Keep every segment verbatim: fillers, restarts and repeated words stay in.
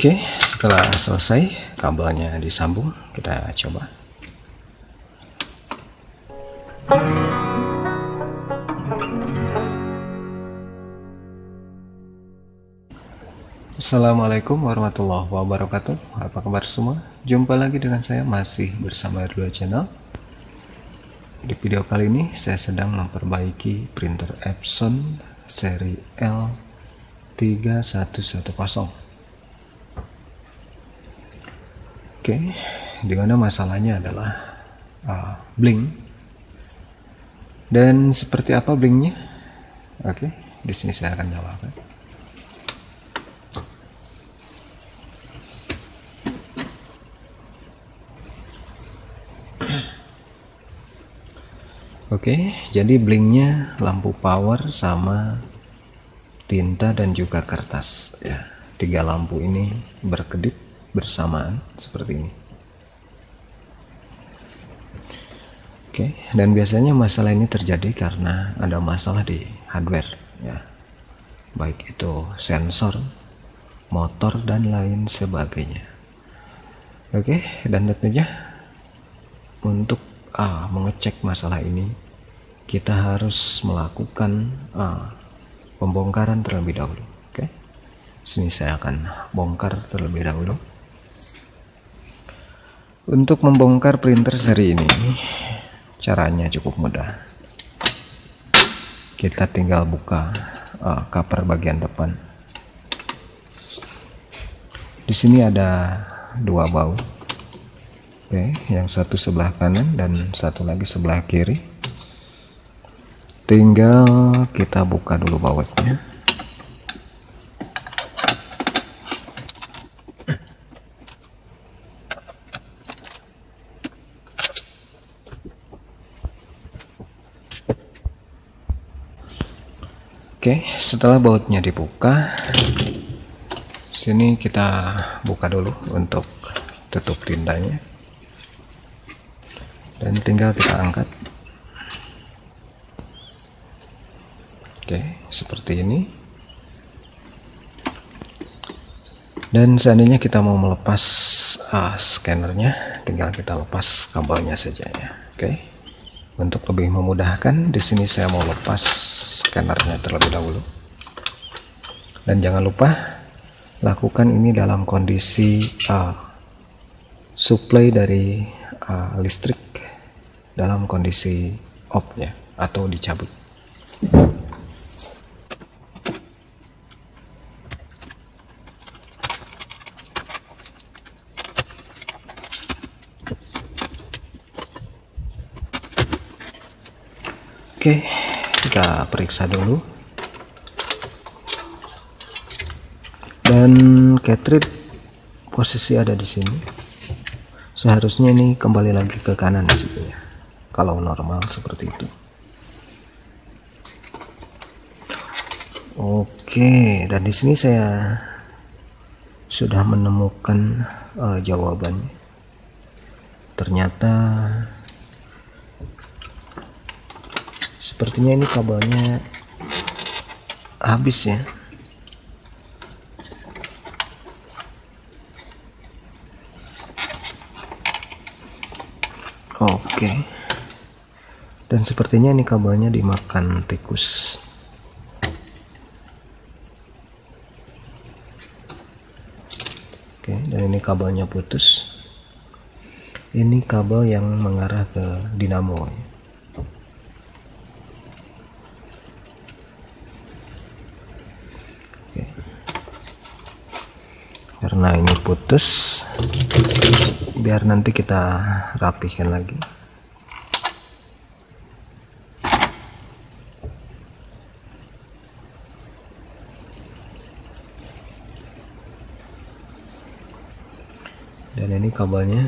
Oke, setelah selesai kabelnya disambung, kita coba. Assalamualaikum warahmatullahi wabarakatuh. Apa kabar semua? Jumpa lagi dengan saya, masih bersama R dua Channel. Di video kali ini saya sedang memperbaiki printer Epson seri L tiga satu satu nol. Oke, dimana masalahnya adalah uh, blink. Dan seperti apa blinknya? Oke, di sini saya akan nyalakan. Oke, jadi blinknya lampu power sama tinta dan juga kertas ya. Tiga lampu ini berkedip bersamaan seperti ini. Oke, dan biasanya masalah ini terjadi karena ada masalah di hardware ya. Baik itu sensor, motor dan lain sebagainya. Oke, dan tentunya untuk ah, mengecek masalah ini kita harus melakukan ah, pembongkaran terlebih dahulu. Oke, sini saya akan bongkar terlebih dahulu. Untuk membongkar printer seri ini caranya cukup mudah. Kita tinggal buka uh, cover bagian depan. Di sini ada dua baut. Oke, yang satu sebelah kanan dan satu lagi sebelah kiri. Tinggal kita buka dulu bautnya. Oke, setelah bautnya dibuka, sini kita buka dulu untuk tutup tintanya, dan tinggal kita angkat. Oke, seperti ini. Dan seandainya kita mau melepas ah, scannernya, tinggal kita lepas kabelnya saja ya. Oke, untuk lebih memudahkan, di sini saya mau lepas scannernya terlebih dahulu. Dan jangan lupa lakukan ini dalam kondisi uh, supply dari uh, listrik dalam kondisi off ya, atau dicabut. Oke, kita periksa dulu. Dan cartridge posisi ada di sini. Seharusnya ini kembali lagi ke kanan di situ ya, kalau normal seperti itu. Oke, dan di sini saya sudah menemukan uh, jawabannya. Ternyata sepertinya ini kabelnya habis ya. Oke, dan sepertinya ini kabelnya dimakan tikus. Oke, dan ini kabelnya putus. Ini kabel yang mengarah ke dinamo ya. Oke. Karena ini putus, biar nanti kita rapihkan lagi. Dan ini kabelnya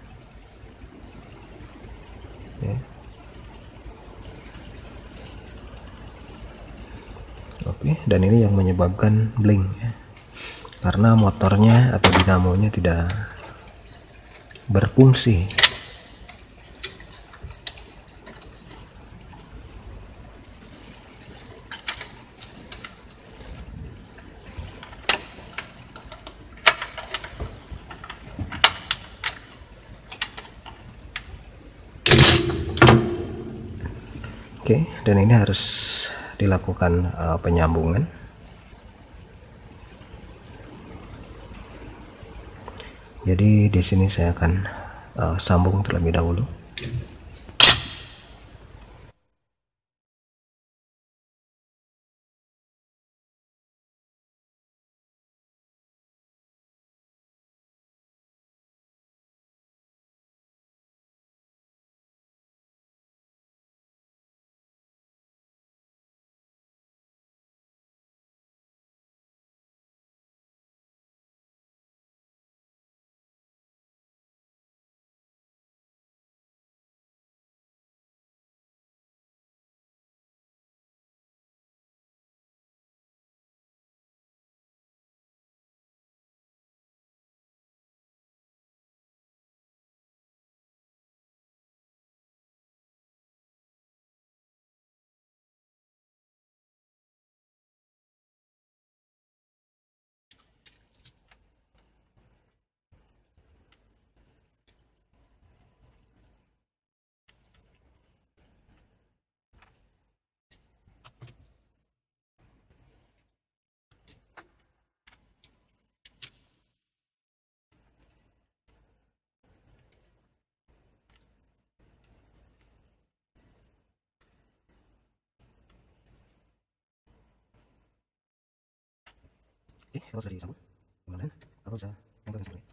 ya. Oke, dan ini yang menyebabkan blink ya, karena motornya atau dinamonya tidak berfungsi. Oke, dan ini harus dilakukan uh, penyambungan. Jadi di sini saya akan uh, sambung terlebih dahulu. Oke, kalau sudah disambung, kemudian aku bisa tempelkan sini.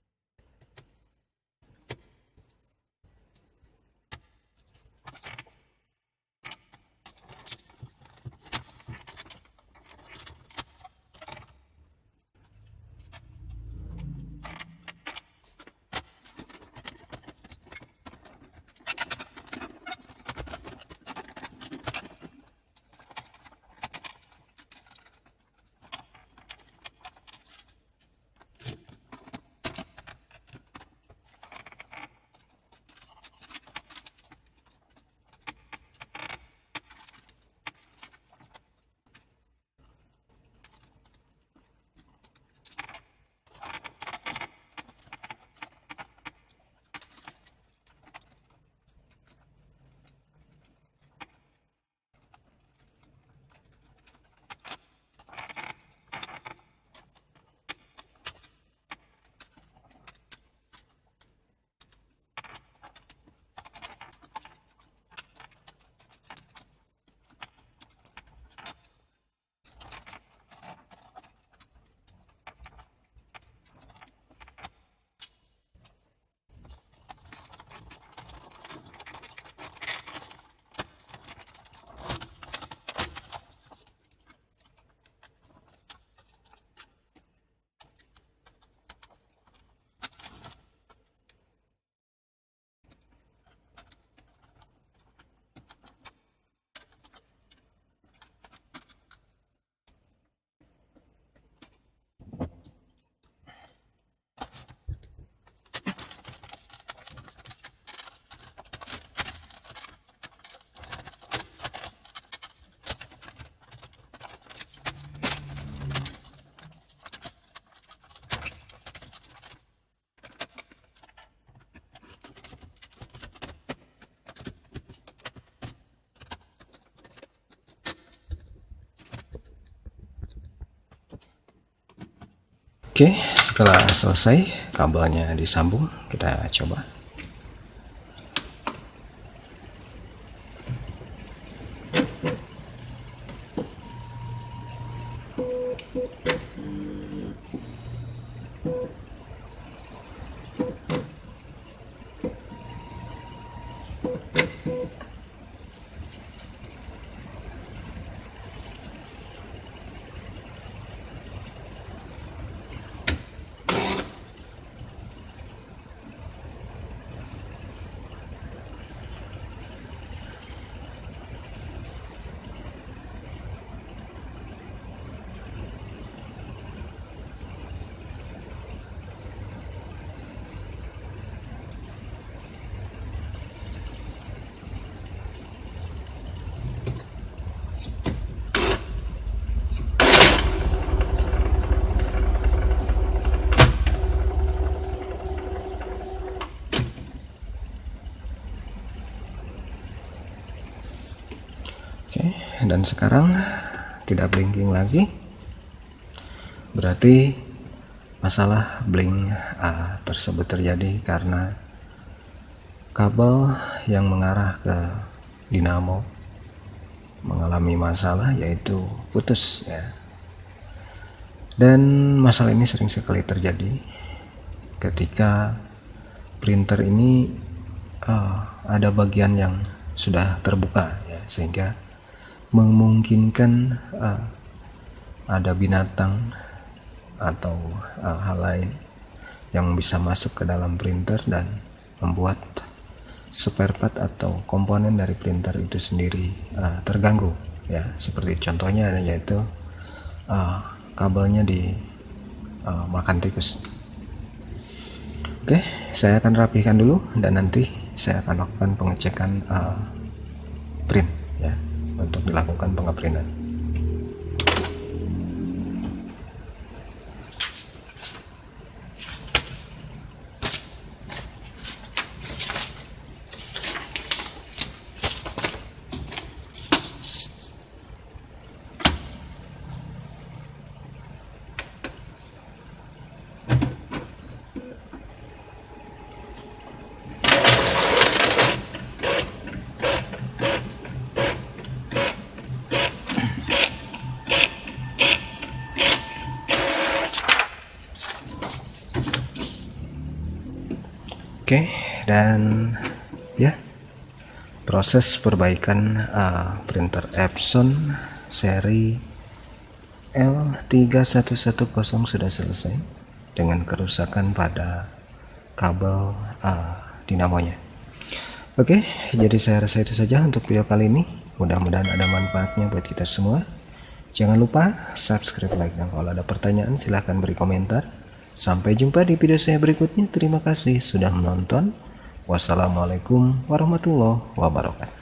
Oke, setelah selesai kabelnya disambung, kita coba. dan sekarang tidak blinking lagi, berarti masalah blink uh, tersebut terjadi karena kabel yang mengarah ke dinamo mengalami masalah, yaitu putus ya. Dan masalah ini sering sekali terjadi ketika printer ini uh, ada bagian yang sudah terbuka ya, sehingga memungkinkan uh, ada binatang atau uh, hal lain yang bisa masuk ke dalam printer dan membuat spare part atau komponen dari printer itu sendiri uh, terganggu ya. Seperti contohnya yaitu uh, kabelnya di uh, makan tikus. Oke, saya akan rapikan dulu dan nanti saya akan lakukan pengecekan uh, print ya, untuk dilakukan pengeprintan. Oke, dan ya, proses perbaikan uh, printer Epson seri L tiga satu satu nol sudah selesai dengan kerusakan pada kabel uh, dinamonya. Oke, jadi saya rasa itu saja untuk video kali ini. Mudah-mudahan ada manfaatnya buat kita semua. Jangan lupa subscribe, like, dan kalau ada pertanyaan silahkan beri komentar. Sampai jumpa di video saya berikutnya. Terima kasih sudah menonton. Wassalamualaikum warahmatullahi wabarakatuh.